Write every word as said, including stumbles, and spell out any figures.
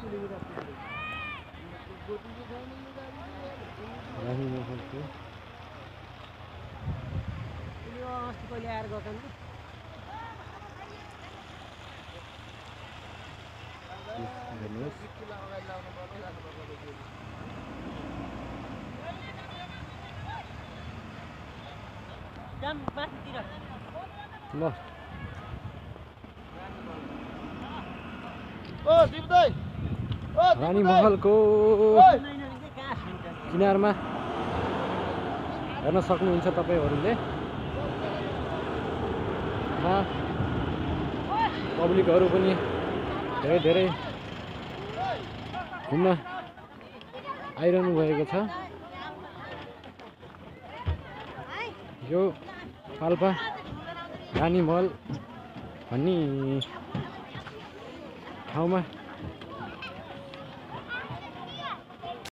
रानी महलको ल रानी महलको किनारमा हेर्न सक्नुहुन्छ तपाईहरुले पब्लिकहरु पनि धेरै धेरै घुम्न आइरहनु भएको छ। यो पाल्पा रानी महल भन्ने ठाउँमा